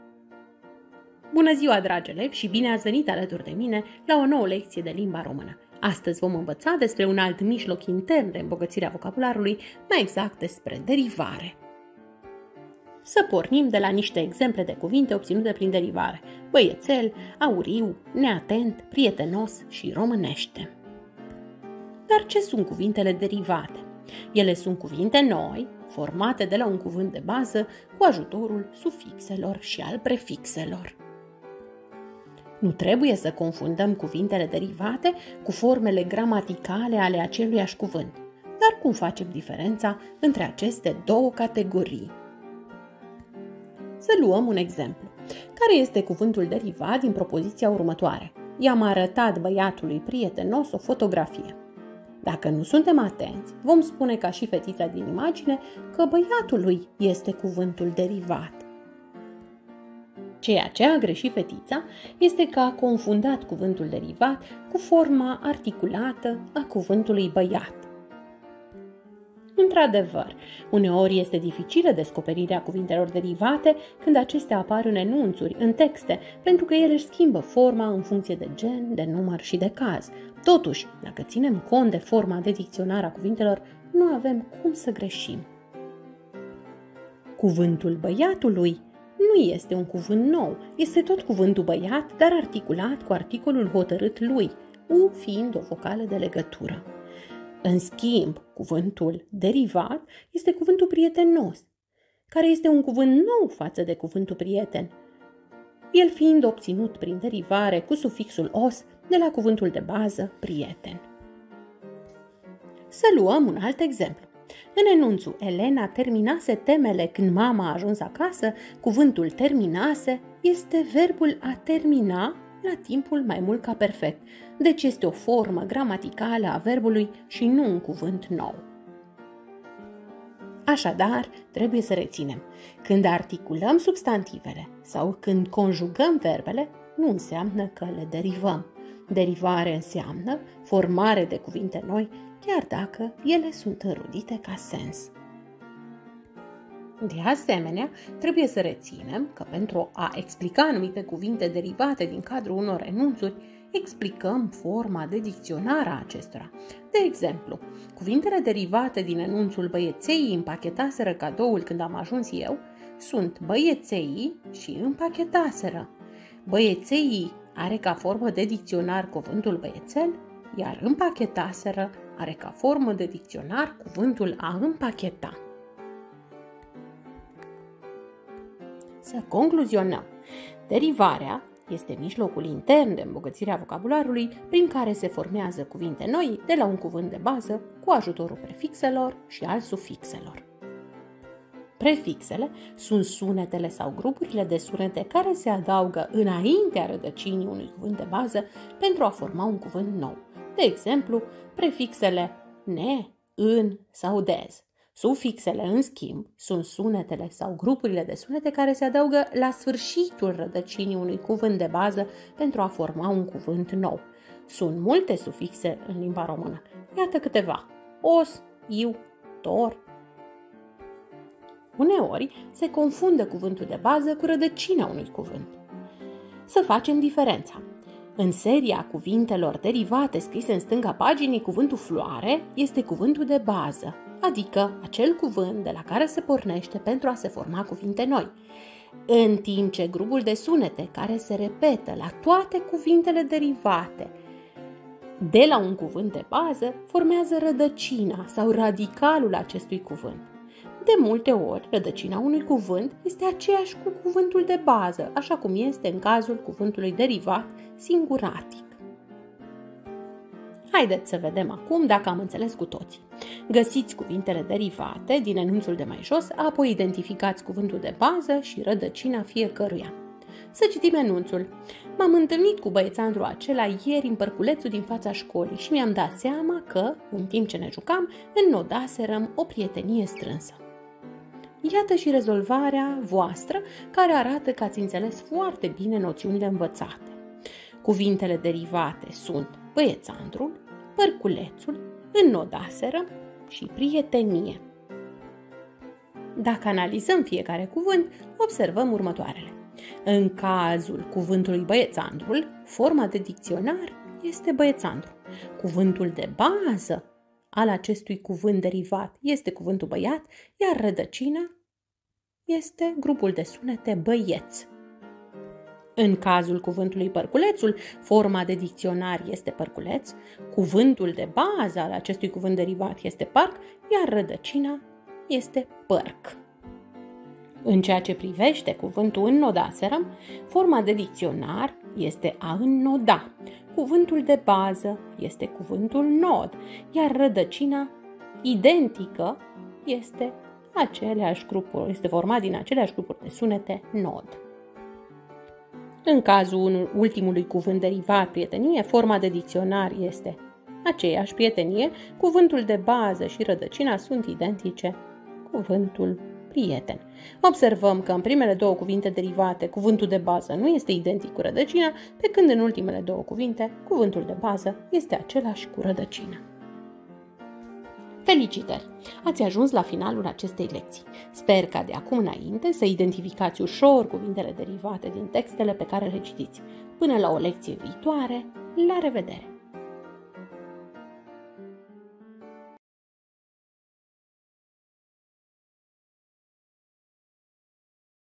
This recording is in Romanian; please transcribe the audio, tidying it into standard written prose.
Bună ziua, dragi elevi, și bine ați venit alături de mine la o nouă lecție de limba română. Astăzi vom învăța despre un alt mijloc intern de îmbogățire a vocabularului, mai exact despre derivare. Să pornim de la niște exemple de cuvinte obținute prin derivare: băiețel, auriu, neatent, prietenos și românește. Dar ce sunt cuvintele derivate? Ele sunt cuvinte noi, formate de la un cuvânt de bază cu ajutorul sufixelor și al prefixelor. Nu trebuie să confundăm cuvintele derivate cu formele gramaticale ale aceluiași cuvânt. Dar cum facem diferența între aceste două categorii? Să luăm un exemplu. Care este cuvântul derivat din propoziția următoare? I-am arătat băiatului prietenos o fotografie. Dacă nu suntem atenți, vom spune ca și fetița din imagine că băiatului este cuvântul derivat. Ceea ce a greșit fetița este că a confundat cuvântul derivat cu forma articulată a cuvântului băiat. Într-adevăr, uneori este dificilă descoperirea cuvintelor derivate când acestea apar în enunțuri, în texte, pentru că ele își schimbă forma în funcție de gen, de număr și de caz. Totuși, dacă ținem cont de forma de dicționar a cuvintelor, nu avem cum să greșim. Cuvântul băiatului nu este un cuvânt nou, este tot cuvântul băiat, dar articulat cu articolul hotărât lui, u fiind o vocală de legătură. În schimb, cuvântul derivat este cuvântul prietenos, care este un cuvânt nou față de cuvântul prieten, el fiind obținut prin derivare cu sufixul os de la cuvântul de bază prieten. Să luăm un alt exemplu. În enunțul Elena terminase temele când mama a ajuns acasă, cuvântul terminase este verbul a termina la timpul mai mult ca perfect, deci este o formă gramaticală a verbului și nu un cuvânt nou. Așadar, trebuie să reținem, când articulăm substantivele sau când conjugăm verbele, nu înseamnă că le derivăm. Derivare înseamnă formare de cuvinte noi, chiar dacă ele sunt înrudite ca sens. De asemenea, trebuie să reținem că pentru a explica anumite cuvinte derivate din cadrul unor enunțuri, explicăm forma de dicționar a acestora. De exemplu, cuvintele derivate din enunțul băieței împachetaseră cadoul când am ajuns eu sunt băieței și împachetaseră. Băieței are ca formă de dicționar cuvântul băiețel, iar împachetaseră are ca formă de dicționar cuvântul a împacheta. Să concluzionăm. Derivarea este mijlocul intern de îmbogățire a vocabularului prin care se formează cuvinte noi de la un cuvânt de bază cu ajutorul prefixelor și al sufixelor. Prefixele sunt sunetele sau grupurile de sunete care se adaugă înaintea rădăcinii unui cuvânt de bază pentru a forma un cuvânt nou. De exemplu, prefixele ne, în sau dez. Sufixele, în schimb, sunt sunetele sau grupurile de sunete care se adaugă la sfârșitul rădăcinii unui cuvânt de bază pentru a forma un cuvânt nou. Sunt multe sufixe în limba română. Iată câteva: os, iu, tor. Uneori se confundă cuvântul de bază cu rădăcina unui cuvânt. Să facem diferența. În seria cuvintelor derivate scrise în stânga paginii, cuvântul floare este cuvântul de bază, adică acel cuvânt de la care se pornește pentru a se forma cuvinte noi, în timp ce grupul de sunete care se repetă la toate cuvintele derivate de la un cuvânt de bază formează rădăcina sau radicalul acestui cuvânt. De multe ori, rădăcina unui cuvânt este aceeași cu cuvântul de bază, așa cum este în cazul cuvântului derivat singuratic. Haideți să vedem acum dacă am înțeles cu toții. Găsiți cuvintele derivate din enunțul de mai jos, apoi identificați cuvântul de bază și rădăcina fiecăruia. Să citim enunțul. M-am întâlnit cu băiețandrul acela ieri în parculețul din fața școlii și mi-am dat seama că, în timp ce ne jucam, înnodaserăm o prietenie strânsă. Iată și rezolvarea voastră, care arată că ați înțeles foarte bine noțiunile învățate. Cuvintele derivate sunt băiețandrul, părculețul, înnodaseră și prietenie. Dacă analizăm fiecare cuvânt, observăm următoarele. În cazul cuvântului băiețandrul, forma de dicționar este băiețandru. Cuvântul de bază al acestui cuvânt derivat este cuvântul băiat, iar rădăcina este grupul de sunete băieț. În cazul cuvântului părculețul, forma de dicționar este părculeț, cuvântul de bază al acestui cuvânt derivat este parc, iar rădăcina este părc. În ceea ce privește cuvântul înnodaserăm, forma de dicționar este a înnoda, cuvântul de bază este cuvântul nod, iar rădăcina identică este format din aceleași grupuri de sunete nod. În cazul ultimului cuvânt derivat, prietenie, forma de dicționar este aceeași, prietenie, cuvântul de bază și rădăcina sunt identice, cuvântul prieten. Observăm că în primele două cuvinte derivate, cuvântul de bază nu este identic cu rădăcina, pe când în ultimele două cuvinte, cuvântul de bază este același cu rădăcina. Felicitări! Ați ajuns la finalul acestei lecții. Sper ca de acum înainte să identificați ușor cuvintele derivate din textele pe care le citiți. Până la o lecție viitoare, la revedere!